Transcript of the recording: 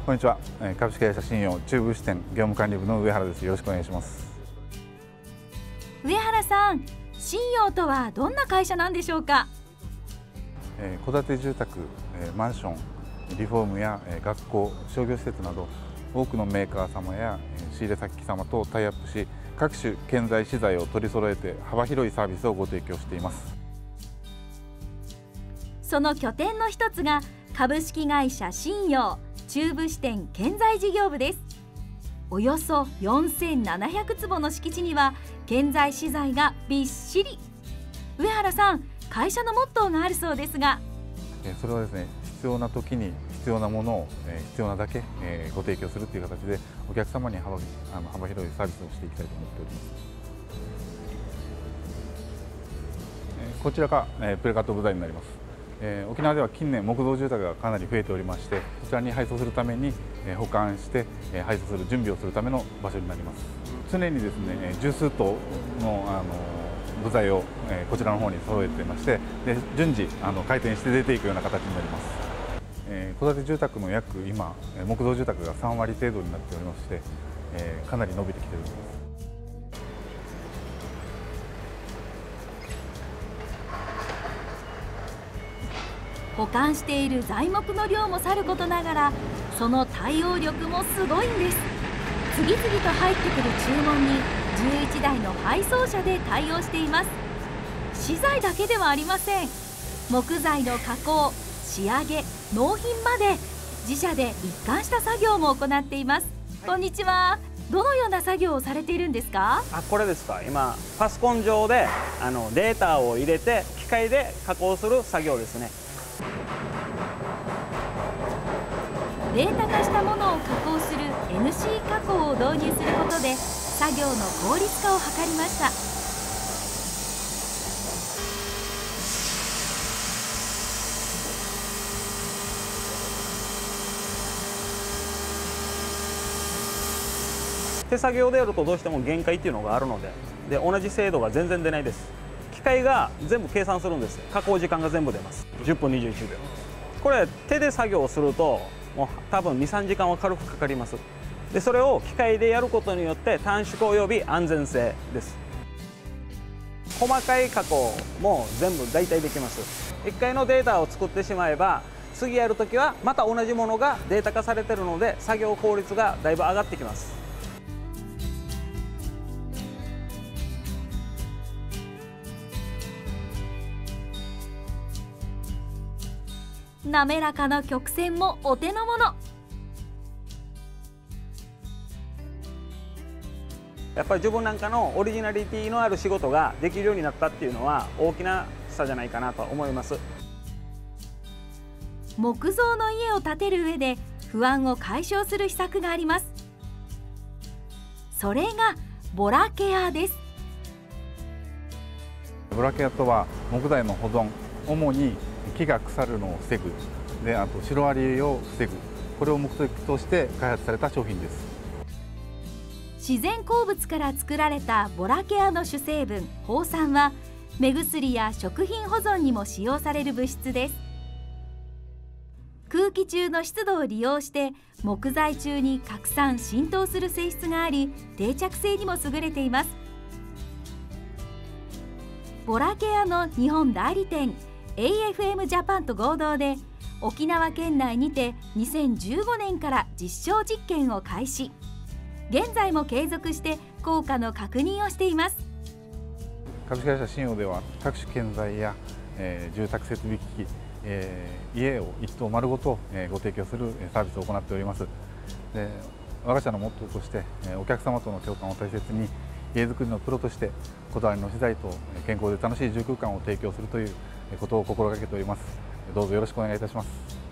こんにちは。株式会社信用中部支店業務管理部の上原です。よろしくお願いします。 上原さん、信用とはどんな会社なんでしょうか？ 戸建て住宅、マンション、リフォームや学校、商業施設など多くのメーカー様や仕入れ先様とタイアップし、各種建材資材を取り揃えて幅広いサービスをご提供しています。 その拠点の一つが株式会社信用中部支店建材事業部です。およそ4700坪の敷地には建材資材がびっしり。上原さん、会社のモットーがあるそうですが。 それはですね、必要な時に必要なものを必要なだけご提供するという形で、お客様に幅広いサービスをしていきたいと思っております。こちらがプレカット部材になります。沖縄では近年木造住宅がかなり増えておりまして、こちらに配送するために保管して配送する準備をするための場所になります。常にですね、十数棟の部材をこちらの方に揃えていまして、で順次回転して出ていくような形になります。戸建て住宅の約今木造住宅が3割程度になっておりまして、かなり伸びてきているんです。 保管している材木の量もさることながら、その対応力もすごいんです。次々と入ってくる注文に11台の配送車で対応しています。資材だけではありません。木材の加工、仕上げ、納品まで自社で一貫した作業も行っています。こんにちは。どのような作業をされているんですか？ これですか。今パソコン上でデータを入れて機械で加工する作業ですね。 データ化したものを加工する NC 加工を導入することで作業の効率化を図りました。 手作業でやるとどうしても限界っていうのがあるので、同じ精度が全然出ないです。機械が全部計算するんです。加工時間が全部出ます。10分21秒。これ手で作業をするともう多分 2,3 時間は軽くかかります。でそれを機械でやることによって短縮および安全性です。細かい加工も全部大体できます。1回のデータを作ってしまえば次やるときはまた同じものがデータ化されているので作業効率がだいぶ上がってきます。 滑らかな曲線もお手の物。 やっぱり自分なんかのオリジナリティのある仕事ができるようになったっていうのは大きな差じゃないかなと思います。 木造の家を建てる上で不安を解消する秘策があります。それがボラケアです。 ボラケアとは木材の保存、主に木が腐るのを防ぐで、あとシロアリを防ぐ、これを目的として開発された商品です。 自然鉱物から作られたボラケアの主成分ホウ酸は目薬や食品保存にも使用される物質です。空気中の湿度を利用して木材中に拡散浸透する性質があり、定着性にも優れています。ボラケアの日本代理店AFM ジャパンと合同で沖縄県内にて2015年から実証実験を開始。現在も継続して効果の確認をしています。 株式会社信用では各種建材や、住宅設備機器、家を一棟丸ごと、ご提供するサービスを行っております。で、我が社のモットーとして、お客様との共感を大切に家づくりのプロとしてこだわりの資材と健康で楽しい住空間を提供するということを心がけております。どうぞよろしくお願いいたします。